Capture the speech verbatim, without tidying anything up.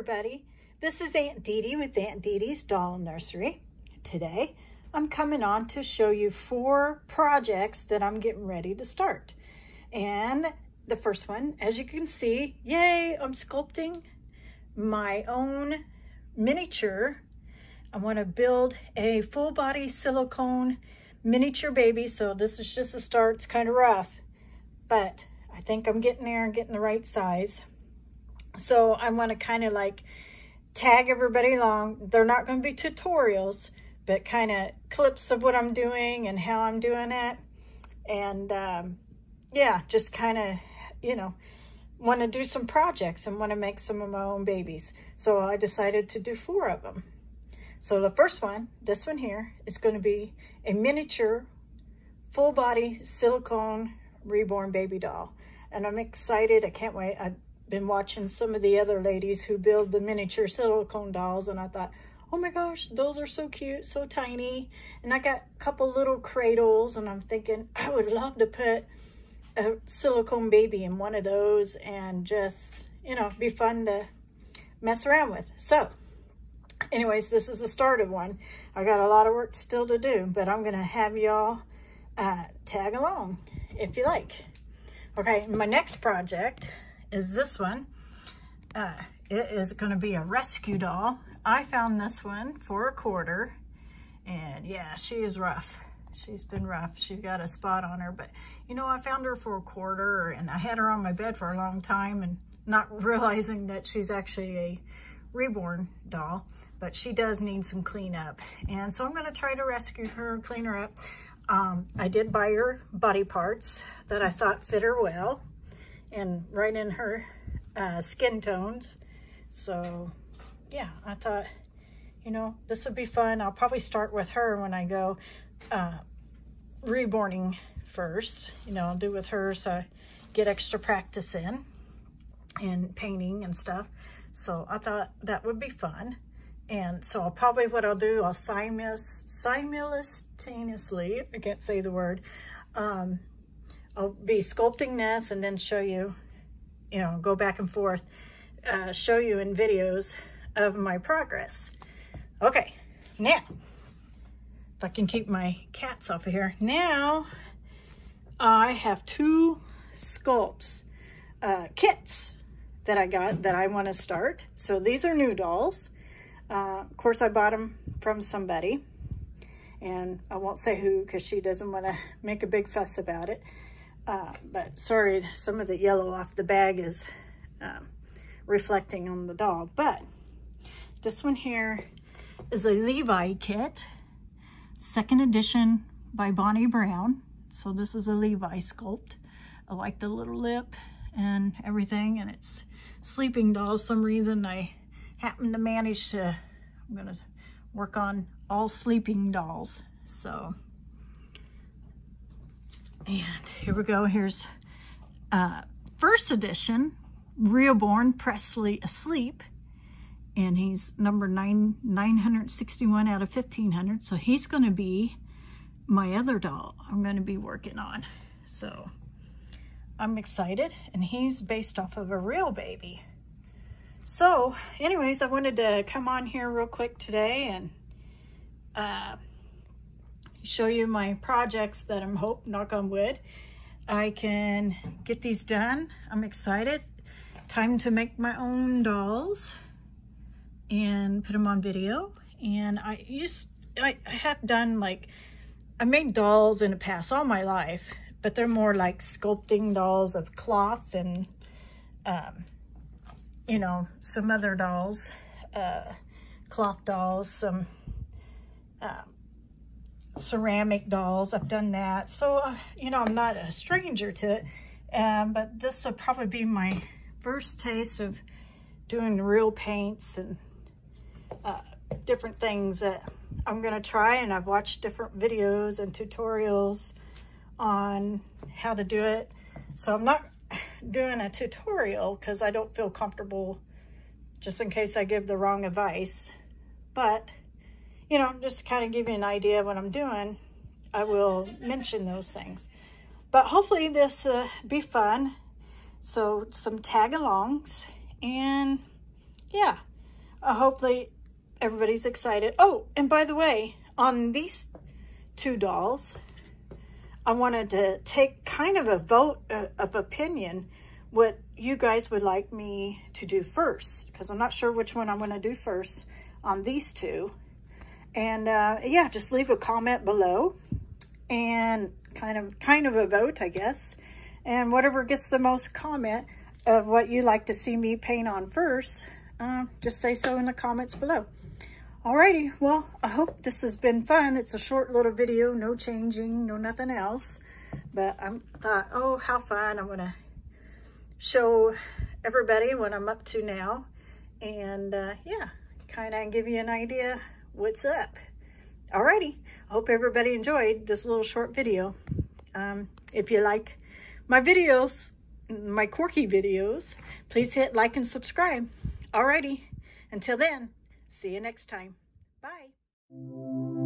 everybody. This is Aunt Dee Dee with Aunt Dee Dee's Doll Nursery. Today, I'm coming on to show you four projects that I'm getting ready to start. And the first one, as you can see, yay, I'm sculpting my own miniature. I want to build a full body silicone miniature baby. So this is just a start. It's kind of rough, but I think I'm getting there and getting the right size. So I want to kind of like tag everybody along. They're not going to be tutorials, but kind of clips of what I'm doing and how I'm doing it. And um, yeah, just kind of, you know, want to do some projects and want to make some of my own babies. So I decided to do four of them. So the first one, this one here, is going to be a miniature full body silicone reborn baby doll. And I'm excited. I can't wait. I've been watching some of the other ladies who build the miniature silicone dolls, and I thought, oh my gosh, those are so cute, so tiny. And I got a couple little cradles, and I'm thinking I would love to put a silicone baby in one of those and just, you know, be fun to mess around with. So anyways, this is the start of one. I got a lot of work still to do, but I'm gonna have y'all uh, tag along if you like. Okay, my next project is this one. Uh, it is gonna be a rescue doll. I found this one for a quarter, and yeah, she is rough. She's been rough. She's got a spot on her, but you know, I found her for a quarter, and I had her on my bed for a long time and not realizing that she's actually a Reborn doll, but she does need some cleanup. And so I'm gonna try to rescue her, clean her up. Um, I did buy her body parts that I thought fit her well and right in her uh, skin tones. So yeah, I thought, you know, this would be fun. I'll probably start with her when I go uh, reborning first. You know, I'll do with her so I get extra practice in and painting and stuff. So I thought that would be fun. And so I'll probably, what I'll do, I'll simultaneously, simultaneously, I can't say the word, um, I'll be sculpting this and then show you, you know, go back and forth, uh, show you in videos of my progress. Okay, now, if I can keep my cats off of here. Now, I have two sculpts, uh, kits that I got that I want to start. So these are new dolls. Uh, of course, I bought them from somebody, and I won't say who because she doesn't want to make a big fuss about it. Uh, but sorry, some of the yellow off the bag is um, reflecting on the doll. But this one here is a Levi kit, second edition by Bonnie Brown. So this is a Levi sculpt. I like the little lip and everything, and it's sleeping dolls. Some reason I happen to manage to, I'm gonna work on all sleeping dolls. So, and here we go. Here's uh, first edition, Reborn Presley Asleep. And he's number nine, nine hundred sixty-one out of fifteen hundred. So he's gonna be my other doll I'm gonna be working on. So I'm excited, and he's based off of a real baby. So anyways, I wanted to come on here real quick today and uh, show you my projects that I'm hope, knock on wood, I can get these done. I'm excited. Time to make my own dolls and put them on video. And I used, I, I have done like, I made dolls in the past all my life, but they're more like sculpting dolls of cloth and um, you know, some other dolls, uh, cloth dolls, some uh, ceramic dolls. I've done that. So, uh, you know, I'm not a stranger to it. Um, but this will probably be my first taste of doing real paints and uh, different things that I'm going to try. And I've watched different videos and tutorials on how to do it. So I'm not doing a tutorial because I don't feel comfortable just in case I give the wrong advice. But, you know, just to kind of give you an idea of what I'm doing, I will mention those things. But hopefully this uh, be fun. So some tag-alongs, and yeah, uh, hopefully everybody's excited. Oh, and by the way, on these two dolls, I wanted to take kind of a vote uh, of opinion what you guys would like me to do first, because I'm not sure which one I'm going to do first on these two. And uh, yeah, just leave a comment below and kind of kind of a vote, I guess. And whatever gets the most comment of what you like to see me paint on first, uh, just say so in the comments below. Alrighty, well, I hope this has been fun. It's a short little video, no changing, no nothing else. But I thought, oh, how fun. I'm gonna show everybody what I'm up to now. And uh, yeah, kind of give you an idea what's up. Alrighty, I hope everybody enjoyed this little short video. Um, if you like my videos, my quirky videos, please hit like and subscribe. Alrighty, until then, see you next time. Bye.